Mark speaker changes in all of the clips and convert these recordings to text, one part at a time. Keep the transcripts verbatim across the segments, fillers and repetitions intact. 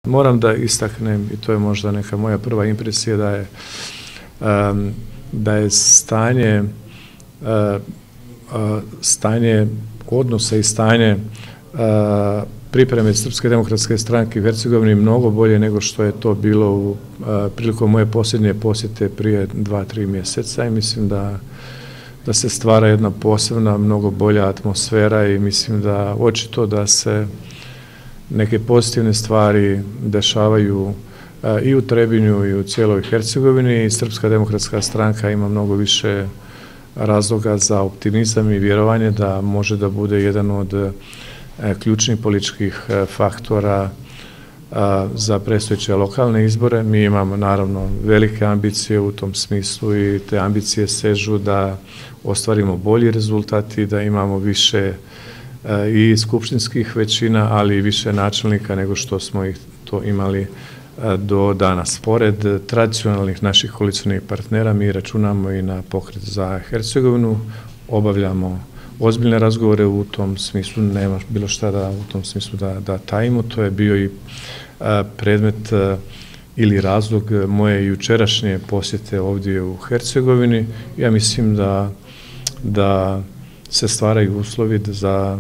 Speaker 1: Moram da istaknem, i to je možda neka moja prva impresija, da je, um, da je stanje, uh, uh, stanje odnosa i stanje uh, pripreme Srpske demokratske stranke u Hercegovini mnogo bolje nego što je to bilo u uh, prilikom moje posljednje posjete prije dva, tri mjeseca i mislim da da se stvara jedna posebna, mnogo bolja atmosfera i mislim da očito da se neke pozitivne stvari dešavaju a, i u Trebinju i u cijeloj Hercegovini i Srpska demokratska stranka ima mnogo više razloga za optimizam i vjerovanje da može da bude jedan od a, ključnih političkih a, faktora a, za predstojeće lokalne izbore. Mi imamo naravno velike ambicije u tom smislu i te ambicije sežu da ostvarimo bolji rezultat i da imamo više i skupštinskih većina, ali i više načelnika nego što smo ih to imali do danas. Pored tradicionalnih naših koalicionih partnera, mi računamo i na Pokret za Hercegovinu, obavljamo ozbiljne razgovore u tom smislu, nema bilo šta da u tom smislu da, da tajimo. To je bio i predmet ili razlog moje jučerašnje posjete ovdje u Hercegovini. Ja mislim da, da se stvaraju uslovi za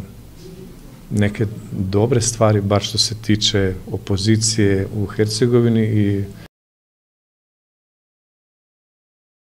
Speaker 1: neke dobre stvari, bar što se tiče opozicije u Hercegovini i